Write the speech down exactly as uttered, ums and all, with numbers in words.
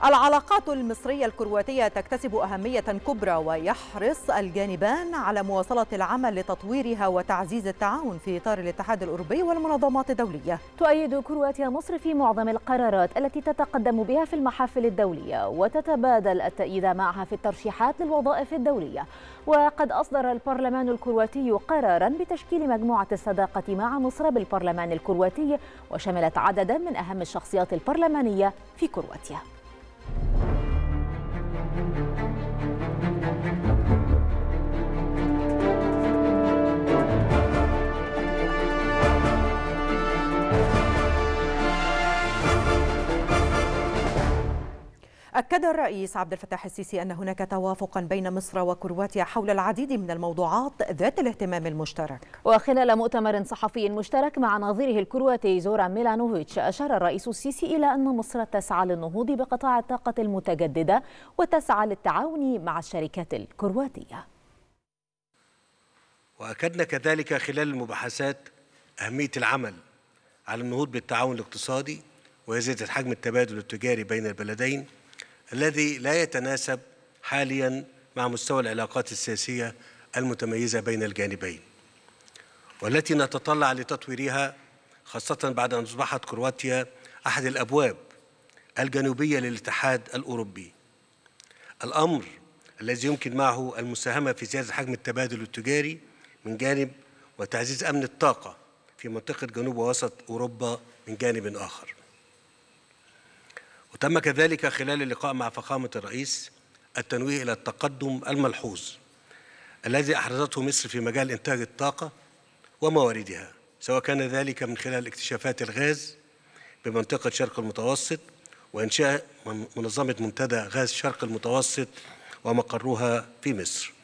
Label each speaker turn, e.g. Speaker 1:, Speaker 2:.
Speaker 1: العلاقات المصرية الكرواتية تكتسب أهمية كبرى، ويحرص الجانبان على مواصلة العمل لتطويرها وتعزيز التعاون في إطار الاتحاد الأوروبي والمنظمات الدولية.
Speaker 2: تؤيد كرواتيا مصر في معظم القرارات التي تتقدم بها في المحافل الدولية، وتتبادل التأييد معها في الترشيحات للوظائف الدولية. وقد أصدر البرلمان الكرواتي قراراً بتشكيل مجموعة الصداقة مع مصر بالبرلمان الكرواتي، وشملت عدداً من أهم الشخصيات البرلمانية في كرواتيا.
Speaker 1: أكد الرئيس عبد الفتاح السيسي أن هناك توافقا بين مصر وكرواتيا حول العديد من الموضوعات ذات الاهتمام المشترك.
Speaker 2: وخلال مؤتمر صحفي مشترك مع نظيره الكرواتي زوران ميلانوفيتش، أشار الرئيس السيسي إلى أن مصر تسعى للنهوض بقطاع الطاقة المتجددة وتسعى للتعاون مع الشركات الكرواتية.
Speaker 3: وأكدنا كذلك خلال المباحثات أهمية العمل على النهوض بالتعاون الاقتصادي وزيادة حجم التبادل التجاري بين البلدين الذي لا يتناسب حاليا مع مستوى العلاقات السياسية المتميزة بين الجانبين، والتي نتطلع لتطويرها خاصة بعد أن أصبحت كرواتيا أحد الأبواب الجنوبية للاتحاد الأوروبي، الأمر الذي يمكن معه المساهمة في زيادة حجم التبادل التجاري من جانب، وتعزيز أمن الطاقة في منطقة جنوب ووسط أوروبا من جانب آخر. وتم كذلك خلال اللقاء مع فخامة الرئيس التنويه إلى التقدم الملحوظ الذي أحرزته مصر في مجال إنتاج الطاقة ومواردها، سواء كان ذلك من خلال اكتشافات الغاز بمنطقة شرق المتوسط وإنشاء منظمة منتدى غاز شرق المتوسط ومقرها في مصر.